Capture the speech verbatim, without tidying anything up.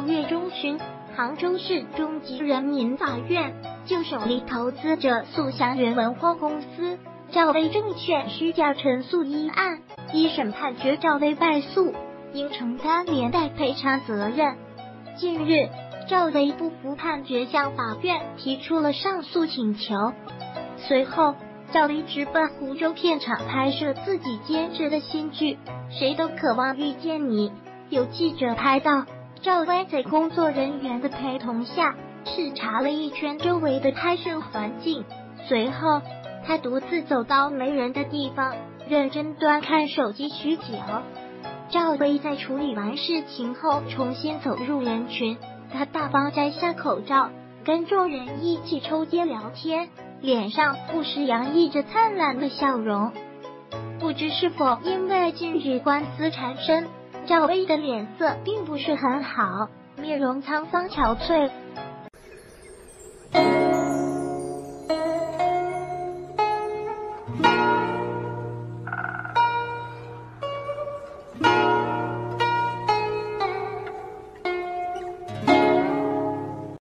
上月中旬，杭州市中级人民法院就首例投资者苏祥源文化公司、赵薇证券虚假陈述一案，一审判决赵薇败诉，应承担连带赔偿责任。近日，赵薇不服判决，向法院提出了上诉请求。随后，赵薇直奔湖州片场拍摄自己监制的新剧《谁都渴望遇见你》。有记者拍到赵薇在工作人员的陪同下视察了一圈周围的拍摄环境，随后她独自走到没人的地方，认真端看手机许久。赵薇在处理完事情后重新走入人群，她大方摘下口罩，跟众人一起抽烟聊天，脸上不时洋溢着灿烂的笑容。不知是否因为近日官司缠身，赵薇的脸色并不是很好，面容沧桑憔悴，